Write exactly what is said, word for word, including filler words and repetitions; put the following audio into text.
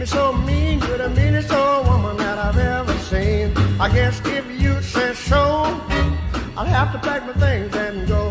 so mean, you're the meanest old woman that I've ever seen. I guess if you say so, I'll have to pack my things and go.